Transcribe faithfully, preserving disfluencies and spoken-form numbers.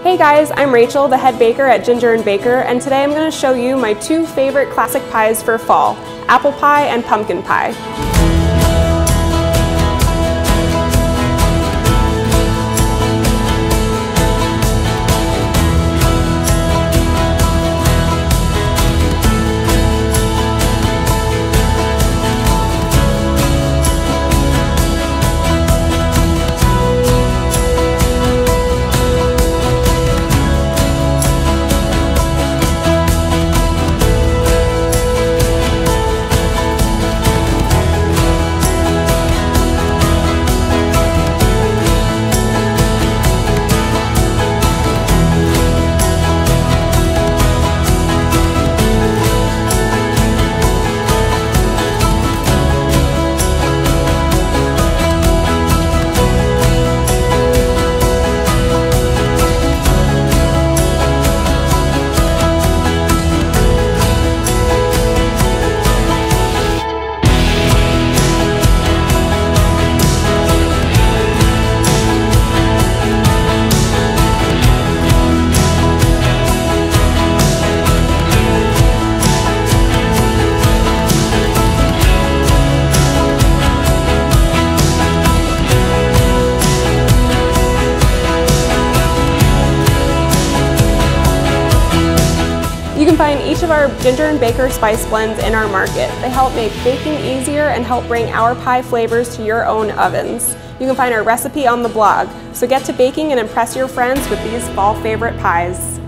Hey guys, I'm Rachel, the head baker at Ginger and Baker, and today I'm going to show you my two favorite classic pies for fall, apple pie and pumpkin pie. You can find each of our Ginger and Baker spice blends in our market. They help make baking easier and help bring our pie flavors to your own ovens. You can find our recipe on the blog, so get to baking and impress your friends with these fall favorite pies.